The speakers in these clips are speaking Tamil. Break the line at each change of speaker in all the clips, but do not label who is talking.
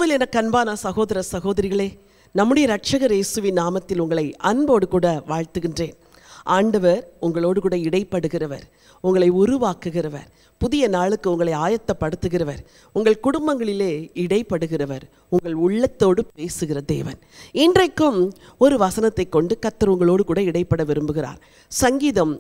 கிறிஸ்துவில் எனக்கு அன்பான சகோதர சகோதரிகளே, நம்முடைய இரட்சகர் இயேசுவின் நாமத்தில் உங்களை அன்போடு கூட வாழ்த்துகின்றேன். ஆண்டவர் உங்களோடு கூட இடைப்படுகிறவர், உங்களை உருவாக்குகிறவர், புதிய நாளுக்கு உங்களை ஆயத்தப்படுத்துகிறவர், உங்கள் குடும்பங்களிலே இடைப்படுகிறவர், உங்கள் உள்ளத்தோடு பேசுகிற தேவன். இன்றைக்கும் ஒரு வசனத்தை கொண்டு கர்த்தர் உங்களோடு கூட இடைப்பட விரும்புகிறார். சங்கீதம்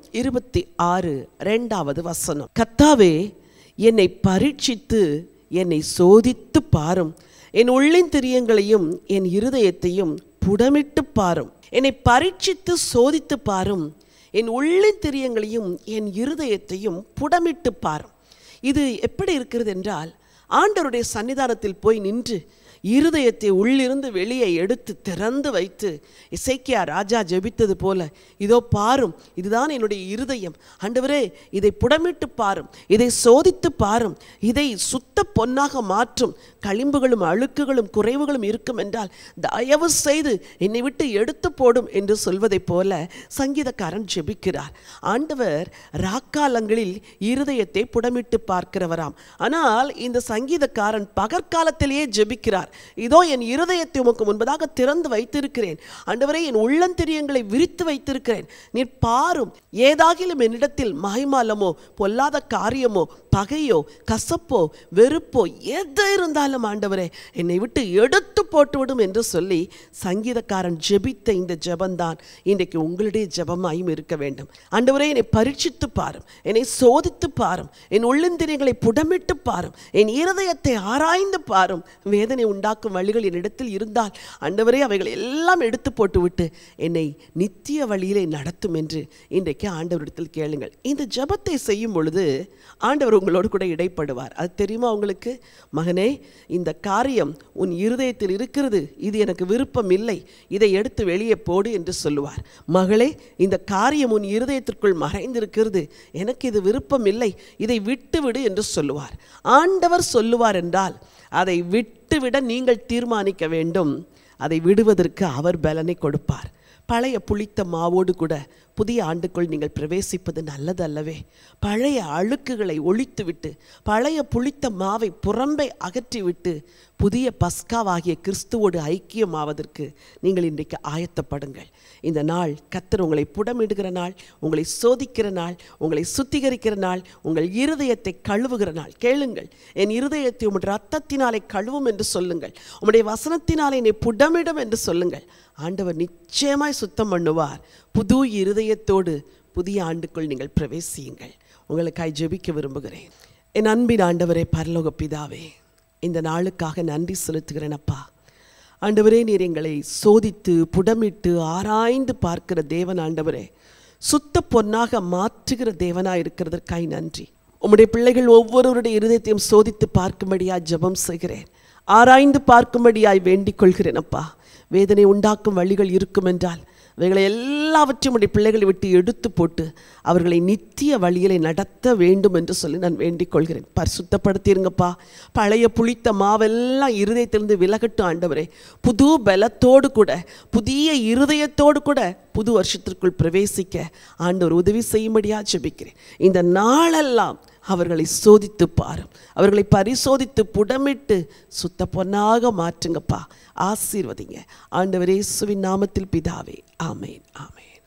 26:2 வசனம். கர்த்தாவே, என்னை பரீட்சித்து என்னை சோதித்து பாரும், என் உள்ளின் திரியங்களையும் என் இருதயத்தையும் புடமிட்டு பாரும். என்னை பரீட்சித்து சோதித்து பாரும், என் உள்ளின் திரியங்களையும் என் இருதயத்தையும் புடமிட்டு பாரும். இது எப்படி இருக்கிறது என்றால், ஆண்டவருடைய சன்னிதானத்தில் போய் நின்று இருதயத்தை உள்ளிருந்து வெளியே எடுத்து திறந்து வைத்து எசேக்கியா ராஜா ஜெபித்தது போல, இதோ பாரும், இதுதான் என்னுடைய இருதயம், ஆண்டவரே இதை புடமிட்டு பாரும், இதை சோதித்து பாரும், இதை சுத்த பொன்னாக மாற்றும், களிம்புகளும் அழுக்குகளும் குறைவுகளும் இருக்கும் என்றால் தயவு செய்து என்னை விட்டு எடுத்து போடும் என்று சொல்வதை போல சங்கீதக்காரன் ஜெபிக்கிறார். ஆண்டவர் ராக்காலங்களில் இருதயத்தை புடமிட்டு பார்க்கிறவராம். ஆனால் இந்த சங்கீதக்காரன் பகற்காலத்திலேயே ஜெபிக்கிறார். இதோ என் இருதயத்தை உமக்கு முன்பதாக திறந்து வைத்திருக்கிறேன், ஆண்டவரே என் உள்ளந்திரியங்களை விரித்து வைத்திருக்கிறேன், நீர் பாரும், ஏதாகிலும் என்னிடத்தில் மாய்மாலமோ பொல்லாத காரியமோ பகையோ கசப்போ வெறுப்போ எது இருந்தாலும் ஆண்டவரே என்னை விட்டு எடுத்து போட்டுவிடும் என்று சொல்லி சங்கீதக்காரன் ஜெபித்த இந்த ஜெபந்தான் இன்றைக்கு உங்களுடைய ஜெபமாயும் இருக்க வேண்டும். ஆண்டவரே என்னை பரீட்சித்து பாரும், என்னை சோதித்து பாரும், என் உள்ளந்திரியங்களை புடமிட்டு பாரும், என் இருதயத்தை ஆராய்ந்து பாரும், வேதனை உண்டாக்கும் வழிகள் என்னிடத்தில் இருந்தால் ஆண்டவரே அவைகளை எல்லாம் எடுத்து போட்டுவிட்டு என்னை நித்திய வழியிலே நடத்தும் என்று இன்றைக்கு ஆண்டவரிடத்தில் கேளுங்கள். இந்த ஜெபத்தை செய்யும் பொழுது ஆண்டவர் உங்களோடு கூட இடைப்படுவார். அது தெரியுமா உங்களுக்கு? மகனே, இந்த காரியம் உன் இருதயத்தில் இருக்கிறது, இது எனக்கு விருப்பம் இல்லை, இதை எடுத்து வெளியே போடு என்று சொல்லுவார். மகளே, இந்த காரியம் உன் இருதயத்திற்குள் மறைந்திருக்கிறது, எனக்கு இது விருப்பம் இல்லை, இதை விட்டுவிடு என்று சொல்லுவார். ஆண்டவர் சொல்லுவார் என்றால் அதை விட்டுவிட நீங்கள் தீர்மானிக்க வேண்டும். அதை விடுவதற்கு அவர் பலனை கொடுப்பார். பழைய புளித்த மாவோடு கூட புதிய ஆண்டுக்குள் நீங்கள் பிரவேசிப்பது நல்லது அல்லவே? பழைய அழுக்குகளை ஒழித்துவிட்டு பழைய புளித்த மாவை புறம்பை அகற்றிவிட்டு புதிய பஸ்காவாகிய கிறிஸ்துவோடு ஐக்கியமாவதற்கு நீங்கள் இன்றைக்கு ஆயத்தப்படுங்கள். இந்த நாள் கர்த்தர் உங்களை புடமிடுகிற நாள், உங்களை சோதிக்கிற நாள், உங்களை சுத்திகரிக்கிற நாள், உங்கள் இருதயத்தை கழுவுகிற நாள். கேளுங்கள், என் இருதயத்தை உம்முடைய இரத்தத்தினாலே கழுவும் என்று சொல்லுங்கள், உம்முடைய வசனத்தினாலே என்னை புடமிடும் என்று சொல்லுங்கள். ஆண்டவர் நிச்சயமாய் சுத்தம் பண்ணுவார். புது இருதயத்தோடு புதிய ஆண்டுக்குள் நீங்கள் பிரவேசியுங்கள். உங்களுக்காய் ஜெபிக்க விரும்புகிறேன். என் அன்பின் ஆண்டவரே, பரலோக பிதாவே, இந்த நாளுக்காக நன்றி செலுத்துகிறேன் அப்பா. ஆண்டவரே, நீர் எங்களை சோதித்து புடமிட்டு ஆராய்ந்து பார்க்கிற தேவன் ஆண்டவரே, சுத்த பொன்னாக மாற்றுகிற தேவனாக இருக்கிறதற்காய் நன்றி. உம்முடைய பிள்ளைகள் ஒவ்வொருவருடைய இருதயத்தையும் சோதித்து பார்க்கும்படியாய் ஜெபம் செய்கிறேன், ஆராய்ந்து பார்க்கும்படியாய் வேண்டிக் கொள்கிறேன் அப்பா. வேதனை உண்டாக்கும் வழிகள் இருக்கும் என்றால் அவைகளை எல்லாவற்றையும் உடைய பிள்ளைகளை விட்டு எடுத்து போட்டு அவர்களை நித்திய வழியிலே நடத்த வேண்டும் என்று சொல்லி நான் வேண்டிக் கொள்கிறேன். பரிசுத்தப்படுத்திருங்கப்பா. பழைய புளித்த மாவெல்லாம் இருதயத்திலிருந்து விலகட்டும் ஆண்டவரே. புது பலத்தோடு கூட புதிய இருதயத்தோடு கூட புது வருஷத்திற்குள் பிரவேசிக்க ஆண்டவர் உதவி செய்யும்படியாக ஜெபிக்கிறேன். இந்த நாளெல்லாம் அவர்களை சோதித்து பாரும், அவர்களை பரிசோதித்து புடமிட்டு சுத்த பொன்னாக மாற்றுங்கப்பா. ஆசீர்வதிங்க ஆண்டவர் இயேசுவின் நாமத்தில் பிதாவே, ஆமேன், ஆமேன்.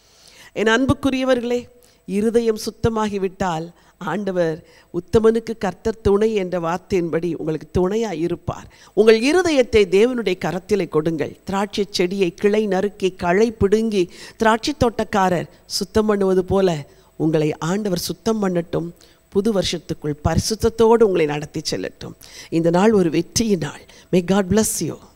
என் அன்புக்குரியவர்களே, இருதயம் சுத்தமாகிவிட்டால் ஆண்டவர் உத்தமனுக்கு கர்த்தர் துணை என்ற வார்த்தையின்படி உங்களுக்கு துணையாக இருப்பார். உங்கள் இருதயத்தை தேவனுடைய கரத்திலே கொடுங்கள். திராட்சை செடியை கிளை நறுக்கி களை பிடுங்கி திராட்சை தோட்டக்காரர் சுத்தம் பண்ணுவது போல உங்களை ஆண்டவர் சுத்தம் பண்ணட்டும். புது வருஷத்துக்குள் பரிசுத்தத்தோடு உங்களை நடத்தி செல்லட்டும். இந்த நாள் ஒரு வெற்றியின் நாள். May God bless you.